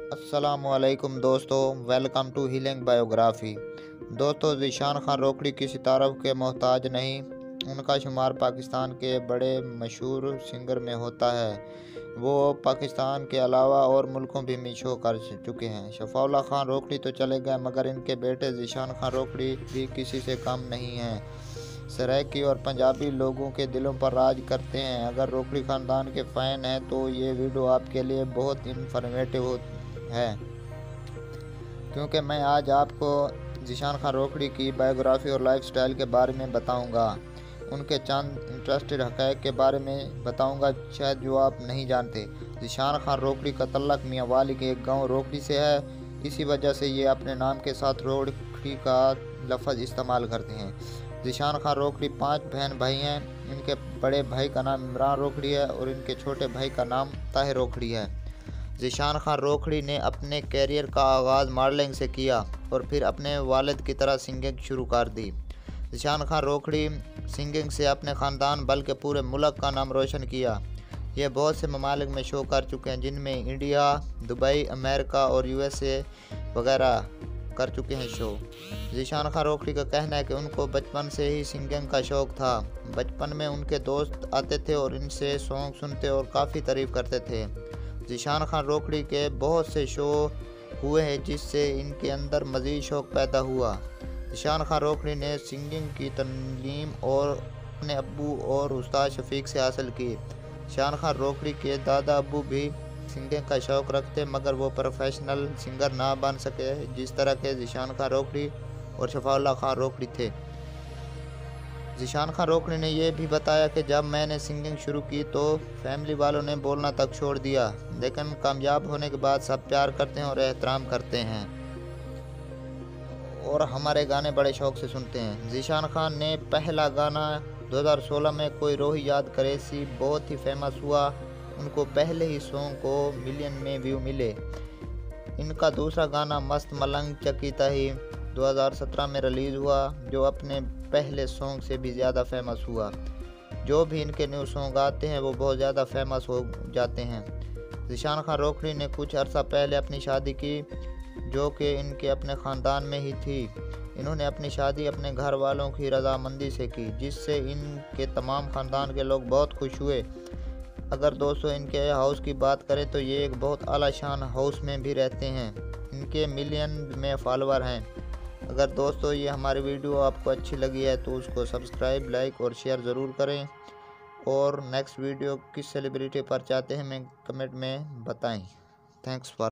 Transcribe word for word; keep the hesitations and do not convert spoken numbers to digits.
अस्सलामुअलैकुम दोस्तों, welcome to healing biography. दोस्तों, ज़ीशान खान रोकड़ी किसी तारीफ के मोहताज नहीं। उनका शुमार पाकिस्तान के बड़े मशहूर सिंगर में होता है। वो पाकिस्तान के अलावा और मुल्कों भी में शो कर चुके हैं। शफ़ाउल्लाह खान रोकड़ी तो चले गए, मगर इनके बेटे ज़ीशान खान रोकड़ी भी किसी से कम नहीं हैं। सराइकी और पंजाबी लोगों के दिलों पर राज करते हैं। अगर रोकड़ी ख़ानदान के फ़ैन हैं तो ये वीडियो आपके लिए बहुत इन्फॉर्मेटिव है, क्योंकि मैं आज आपको ज़ीशान खान रोकड़ी की बायोग्राफी और लाइफस्टाइल के बारे में बताऊंगा। उनके चंद इंटरेस्टेड हक़ाइक़ के बारे में बताऊंगा, शायद जो आप नहीं जानते। ज़ीशान खान रोकड़ी का तल्लक मियाँ वाली के एक गांव रोकड़ी से है। इसी वजह से ये अपने नाम के साथ रोकड़ी का लफ्ज़ इस्तेमाल करते हैं। ज़ीशान खान रोकड़ी पाँच बहन भाई हैं। इनके बड़े भाई का नाम इमरान रोकड़ी है और इनके छोटे भाई का नाम ताहिर रोकड़ी है। ज़ीशान खान रोकड़ी ने अपने कैरियर का आगाज़ मॉडलिंग से किया और फिर अपने वालिद की तरह सिंगिंग शुरू कर दी। ज़ीशान खान रोकड़ी सिंगिंग से अपने ख़ानदान बल्कि पूरे मुल्क का नाम रोशन किया। ये बहुत से ममालिक में शो कर चुके हैं, जिनमें इंडिया, दुबई, अमेरिका और यूएसए वगैरह कर चुके हैं शो। ज़ीशान खान रोकड़ी का कहना है कि उनको बचपन से ही सिंगिंग का शौक़ था। बचपन में उनके दोस्त आते थे और इनसे सॉन्ग सुनते और काफ़ी तारीफ़ करते थे। ज़ीशान खान रोकड़ी के बहुत से शो हुए हैं, जिससे इनके अंदर मज़ीद शौक़ पैदा हुआ। ज़ीशान खान रोकड़ी ने सिंगिंग की तालीम और अपने अब्बू और उस्ताद शफीक से हासिल की। ज़ीशान खान रोकड़ी के दादा अब्बू भी सिंगिंग का शौक़ रखते, मगर वो प्रोफेशनल सिंगर ना बन सके, जिस तरह के ज़ीशान खान रोकड़ी और शफ़ाउल्लाह खान रोकड़ी थे। ज़ीशान खान रोकड़ी ने यह भी बताया कि जब मैंने सिंगिंग शुरू की तो फैमिली वालों ने बोलना तक छोड़ दिया, लेकिन कामयाब होने के बाद सब प्यार करते हैं और एहतराम करते हैं और हमारे गाने बड़े शौक़ से सुनते हैं। ज़ीशान खान ने पहला गाना दो हज़ार सोलह में कोई रोही याद करे सी बहुत ही फेमस हुआ। उनको पहले ही सॉन्ग को मिलियन में व्यू मिले। इनका दूसरा गाना मस्त मलंग चकीता ही दो हज़ार सत्रह में रिलीज़ हुआ, जो अपने पहले सॉन्ग से भी ज़्यादा फेमस हुआ। जो भी इनके न्यू सॉन्ग आते हैं वो बहुत ज़्यादा फेमस हो जाते हैं। ज़ीशान खान रोकड़ी ने कुछ अर्सा पहले अपनी शादी की, जो कि इनके अपने ख़ानदान में ही थी। इन्होंने अपनी शादी अपने घर वालों की रजामंदी से की, जिससे इनके तमाम ख़ानदान के लोग बहुत खुश हुए। अगर दोस्तों इनके हाउस की बात करें तो ये एक बहुत आला शान हाउस में भी रहते हैं। इनके मिलियन में फॉलोअर हैं। अगर दोस्तों ये हमारी वीडियो आपको अच्छी लगी है तो उसको सब्सक्राइब, लाइक और शेयर ज़रूर करें। और नेक्स्ट वीडियो किस सेलिब्रिटी पर चाहते हैं हमें कमेंट में बताएं। Thanks for